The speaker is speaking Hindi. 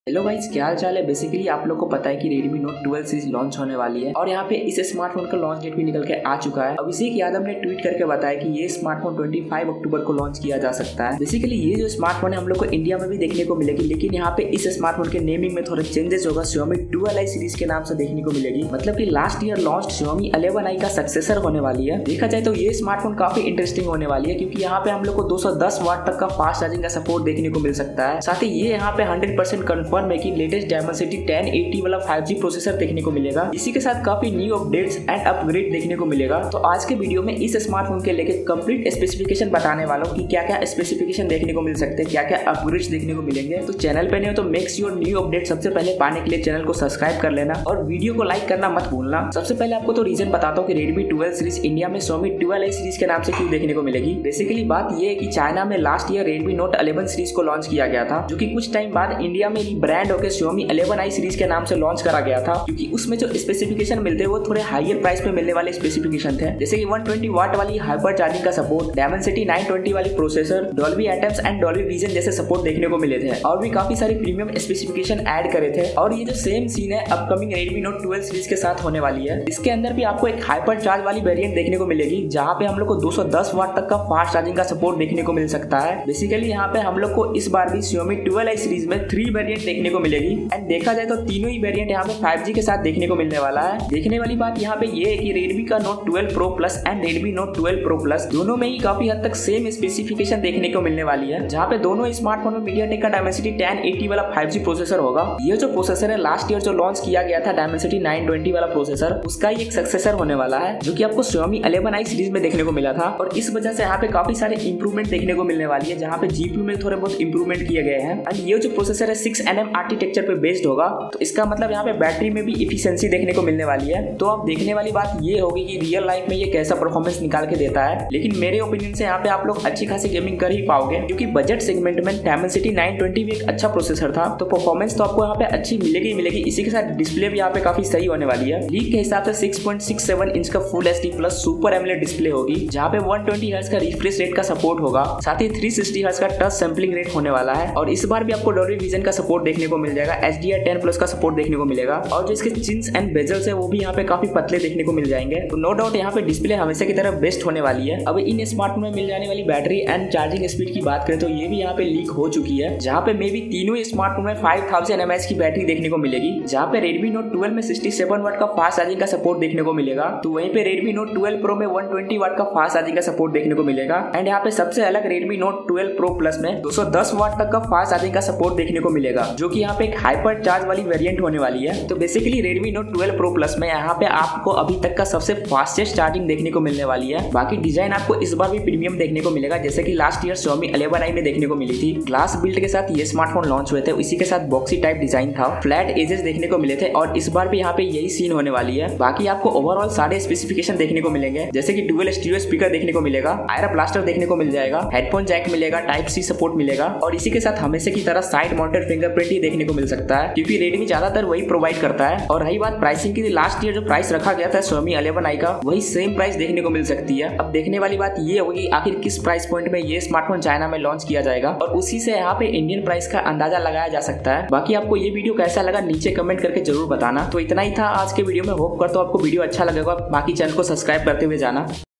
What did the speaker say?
हेलो गाइस, क्या हाल चाल है। बेसिकली आप लोग को पता है कि Redmi Note 12 सीरीज लॉन्च होने वाली है और यहाँ पे इस स्मार्टफोन का लॉन्च डेट भी निकल के आ चुका है। अभिषेक यादव ने ट्वीट करके बताया कि ये स्मार्टफोन 25 अक्टूबर को लॉन्च किया जा सकता है। बेसिकली ये जो स्मार्टफोन है हम लोग को इंडिया में भी देखने को मिलेगी, लेकिन यहाँ पे इस स्मार्टफोन के नेमिंग में थोड़ा चेंजेस होगा। Xiaomi 12i सीरीज के नाम से देखने को मिलेगी। मतलब की last year launch Xiaomi 11i का सक्सेसर होने वाली है। देखा जाए तो ये स्मार्टफोन काफी इंटरेस्टिंग होने वाली है, क्योंकि यहाँ पे हम लोग को 210 वाट तक का फास्ट चार्जिंग का सपोर्ट देखने को मिल सकता है। साथ ही ये यहाँ पे 100% कंफर्म है कि लेटेस्ट Dimensity 1080 वाला 5G प्रोसेसर देखने को मिलेगा। इसी के साथ काफी न्यू अपडेट्स एंड अपग्रेड देखने को मिलेगा। तो आज के वीडियो में इस स्मार्टफोन के लेके कंप्लीट स्पेसिफिकेशन बताने वाला हूँ कि क्या क्या स्पेसिफिकेशन देखने को मिल सकते हैं, क्या क्या अपग्रेड्स देखने को मिलेंगे। तो चैनल पे नहीं हो तो मेक श्योर न्यू अपडेट सबसे पहले पाने के लिए चैनल को सब्सक्राइब कर लेना और वीडियो को लाइक करना मत भूलना। सबसे पहले आपको तो रीजन बताता हूँ कि Redmi 12 सीरीज इंडिया में Xiaomi 12i सीरीज के नाम से क्यों देखने को मिलेगी। बेसिकली बात ये है कि चाइना में last year Redmi Note 11 series को लॉन्च किया गया था, जो कि कुछ टाइम बाद इंडिया में ब्रांड होकर Xiaomi 11i सीरीज के नाम से लॉन्च करा गया था, क्योंकि उसमें जो स्पेसिफिकेशन मिलते हैं वो थोड़े हाईयर प्राइस पे मिलने वाले स्पेसिफिकेशन थे, जैसे कि 120 वाट वाली हाइपर चार्जिंग का सपोर्ट, Dimensity 920 वाली processor, Dolby Atmos and Dolby Vision जैसे सपोर्ट देखने को मिले थे और भी काफी सारे प्रीमियम स्पेसिफिकेशन ऐड करे थे। और ये जो सेम सीन है अपकमिंग Redmi Note 12 सीरीज के साथ होने वाली है। इसके अंदर भी आपको एक हाइपर चार्ज वाली वेरिएंट देखने को मिलेगी, जहाँ पे हम लोग को 210 वाट तक का फास्ट चार्जिंग का सपोर्ट देखने को मिल सकता है। बेसिकली यहाँ पे हम लोग को इस बार भी Xiaomi 12i सीरीज में 3 वेरिएंट देखने को मिलेगी एंड देखा जाए तो तीनों ही वेरिएंट यहाँ पे 5G के साथ देखने को मिलने वाला है। देखने वाली बात यहाँ पे ये है कि Redmi का Note 12 Pro Plus and Redmi Note 12 Pro Plus दोनों में ही काफी हद तक सेम स्पेसिफिकेशन देखने को मिलने वाली है, जहाँ पे दोनों स्मार्टफोन में MediaTek का Dimensity 1080 वाला 5G प्रोसेसर होगा। ये जो प्रोसेसर है लास्ट ईयर जो लॉन्च किया गया था Dimensity 920 वाला प्रोसेसर, उसका ही एक सक्सेसर होने वाला है, जो कि आपको Xiaomi 11i सीरीज में देखने को मिला था। और इस वजह से यहाँ पे काफी सारे इंप्रूवमेंट देखने को मिलने वाली है, जहाँ पे GPU में थोड़े बहुत इंप्रूवमेंट किए गए हैं। एंड ये जो प्रोसेसर है 6nm आर्किटेक्चर पे बेस्ड होगा, तो इसका मतलब यहाँ पे बैटरी में भी इफिशिएंसी देखने को मिलने वाली है। तो अब देखने वाली बात ये होगी कि रियल लाइफ में ये कैसा परफॉर्मेंस निकाल के देता है। लेकिन मेरे ओपिनियन से यहाँ पे आप लोग अच्छी खासी गेमिंग कर ही पाओगे, क्योंकि बजट सेगमेंट में Dimensity 920 भी एक अच्छा प्रोसेसर था, तो परफॉर्मेंस तो आपको यहाँ पे अच्छी मिलेगी ही मिलेगी। इसी के साथ डिस्प्ले भी यहाँ पे काफी सही होने वाली है। लीक के हिसाब से 6.67 इंच का full HD plus super AMOLED display होगी, जहाँ पे 120 हर्ट्ज का रिफ्रेश रेट का सपोर्ट होगा, साथ ही 360 हर्ट्ज का टच सैंपलिंग रेट होने वाला है। और इस बार भी आपको Dolby Vision का सपोर्ट देखने को मिल जाएगा, HDR10+ का सपोर्ट देखने को मिलेगा। और जो इसके चिन्स एंड बेजल्स है वो भी यहाँ पे काफी पतले देखने को मिल जाएंगे। तो नो डाउट यहाँ पे डिस्प्ले हमेशा की तरह बेस्ट होने वाली है। अब इन स्मार्टफोन में मिल जाने वाली बैटरी एंड चार्जिंग स्पीड की बात करें तो ये भी यहाँ पे लीक हो चुकी है, जहाँ पे मे बी तीनों स्मार्टफोन में 5000 mAh की बैटरी देखने को मिलेगी, जहाँ पे Redmi Note 12 में 67 वाट का फास्ट चार्जिंग का सपोर्ट देखने को मिलेगा, तो वहीं पे Redmi Note 12 Pro में 120 वाट का फास्ट चार्जिंग का सपोर्ट देखने को मिलेगा। एंड यहाँ पे सबसे अलग Redmi Note 12 Pro Plus में 210 वाट तक का फास्ट चार्जिंग का सपोर्ट देखने को मिलेगा, जो कि यहाँ पे एक हाइपर चार्ज वाली वेरिएंट होने वाली है। तो basically Redmi Note 12 Pro Plus में यहाँ पे आपको अभी तक का सबसे फास्टेस्ट चार्जिंग देखने को मिलने वाली है। बाकी डिजाइन आपको इस बार भी प्रीमियम देखने को मिलेगा, जैसे कि लास्ट ईयर Xiaomi 11i में देखने को मिली थी। ग्लास बिल्ड के साथ ये स्मार्टफोन लॉन्च हुए थे, इसी के साथ बॉक्सी टाइप डिजाइन था, फ्लैट एजेस देखने को मिले थे और इस बार भी यहाँ पे यही सीन होने वाली है। बाकी आपको ओवरऑल सारे स्पेसिफिकेशन देखने को मिलेंगे, जैसे कि डुअल स्टीरियो स्पीकर देखने को मिलेगा, आयरा ब्लास्टर देखने को मिल जाएगा, हेडफोन जैक मिलेगा, टाइप C सपोर्ट मिलेगा और इसी के साथ हमेशा की तरह साइड माउंटेड फिंगरप्रिंट ही देखने को मिल सकता है, क्योंकि Redmi ज्यादातर वही प्रोवाइड करता है। और रही बात प्राइसिंग की, लास्ट ईयर जो प्राइस रखा गया था Xiaomi 11i का, वही सेम प्राइस देखने को मिल सकती है। अब देखने वाली बात ये होगी आखिर किस प्राइस पॉइंट में ये स्मार्टफोन चाइना में लॉन्च किया जाएगा, और उसी से यहाँ पे इंडियन प्राइस का अंदाजा लगाया जा सकता है। बाकी आपको ये वीडियो कैसा लगा नीचे कमेंट करके जरूर बताना। तो इतना ही था आज के वीडियो में, होप करता हूँ आपको वीडियो अच्छा लगेगा। बाकी चैनल को सब्सक्राइब करते हुए जाना।